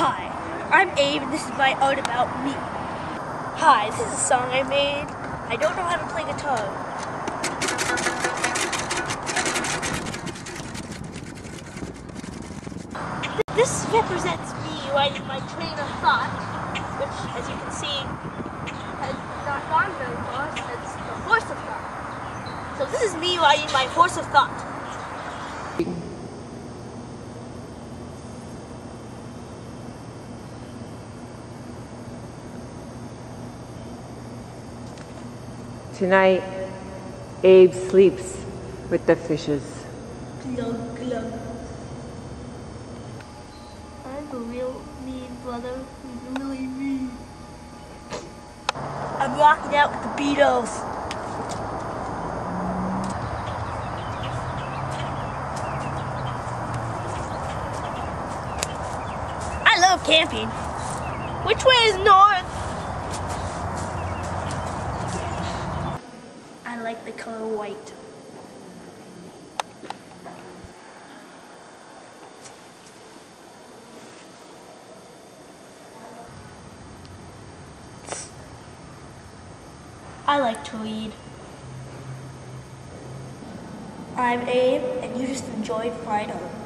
Hi, I'm Abe and this is my art about me. Hi, this is a song I made. I don't know how to play guitar. This represents me writing my train of thought, which, as you can see, has not gone very far. It's the horse of thought. So this is me riding my horse of thought. Tonight, Abe sleeps with the fishes. Glug, glug. I'm a real mean brother. He's really mean. I'm rocking out with the Beatles. I love camping. Which way is north? I like the color white. I like to read. I'm Abe, and you just enjoyed Friday.